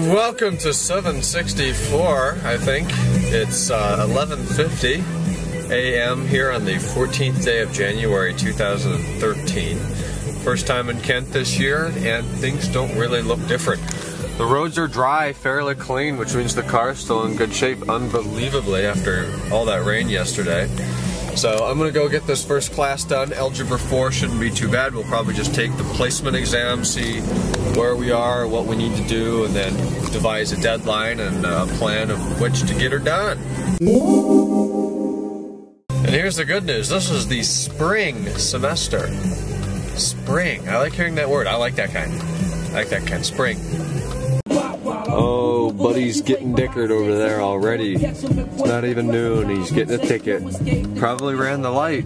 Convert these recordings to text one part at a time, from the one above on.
Welcome to 764, I think. It's 11:50 a.m. here on the 14th day of January 2013. First time in Kent this year, and things don't really look different. The roads are dry, fairly clean, which means the car is still in good shape, unbelievably, after all that rain yesterday. So I'm going to go get this first class done. Algebra 4 shouldn't be too bad. We'll probably just take the placement exam, see where we are, what we need to do, and then devise a deadline and a plan of which to get her done. And here's the good news. This is the spring semester. Spring. I like hearing that word. I like that kind. I like that kind. Spring. Oh, buddy's getting dickered over there already. It's not even noon. He's getting a ticket. Probably ran the light.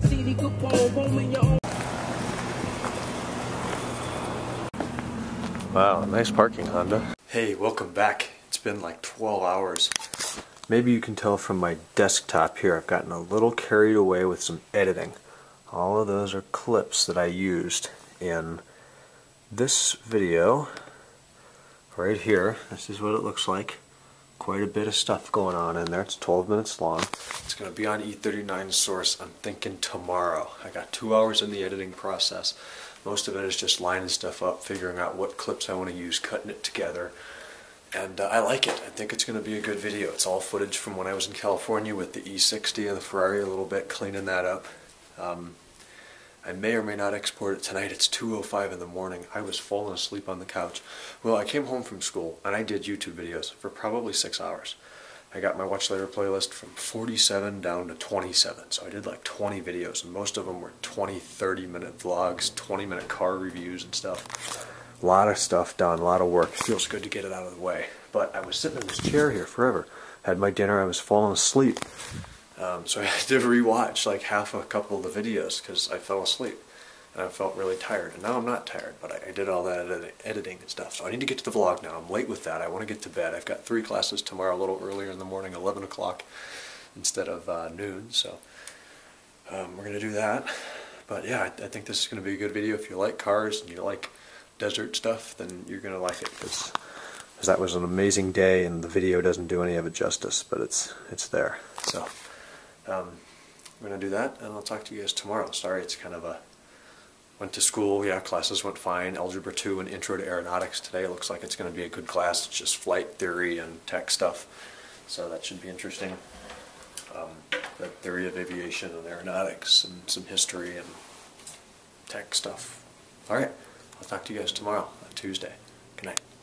Wow, nice parking, Honda. Hey, welcome back. It's been like 12 hours. Maybe you can tell from my desktop here, I've gotten a little carried away with some editing. All of those are clips that I used in this video. Right here, this is what it looks like. Quite a bit of stuff going on in there. It's 12 minutes long. It's going to be on E39 source, I'm thinking tomorrow. I got 2 hours in the editing process. Most of it is just lining stuff up, figuring out what clips I want to use, cutting it together. And I like it. I think it's going to be a good video. It's all footage from when I was in California with the E60 and the Ferrari a little bit, cleaning that up. I may or may not export it tonight. It's 2:05 in the morning. I was falling asleep on the couch. Well, I came home from school and I did YouTube videos for probably 6 hours. I got my Watch Later playlist from 47 down to 27. So I did like 20 videos, and most of them were 20, 30-minute vlogs, 20-minute car reviews and stuff. A lot of stuff done, a lot of work. It feels good to get it out of the way. But I was sitting in this chair here forever. Had my dinner, I was falling asleep. So I had to rewatch like half a couple of the videos because I fell asleep and I felt really tired. And now I'm not tired, but I did all that editing and stuff. So I need to get to the vlog now. I'm late with that. I want to get to bed. I've got 3 classes tomorrow a little earlier in the morning, 11 o'clock instead of noon. So we're going to do that. But yeah, I think this is going to be a good video. If you like cars and you like desert stuff, then you're going to like it. Because that was an amazing day, and the video doesn't do any of it justice, but it's there. So we're going to do that, and I'll talk to you guys tomorrow. Sorry, it's kind of a... Went to school, yeah, classes went fine. Algebra 2 and Intro to Aeronautics today. It looks like it's going to be a good class. It's just flight theory and tech stuff, so that should be interesting. The theory of aviation and aeronautics and some history and tech stuff. Alright, I'll talk to you guys tomorrow on Tuesday. Good night.